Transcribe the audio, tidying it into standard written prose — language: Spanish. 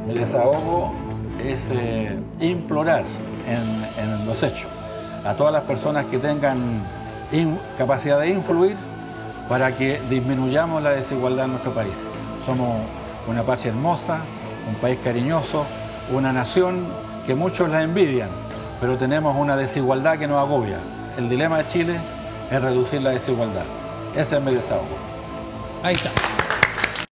Mi desahogo es implorar en los hechos a todas las personas que tengan capacidad de influir para que disminuyamos la desigualdad en nuestro país. Somos una patria hermosa, un país cariñoso, una nación que muchos la envidian, pero tenemos una desigualdad que nos agobia. El dilema de Chile es reducir la desigualdad. Ese es mi desahogo. Ahí está.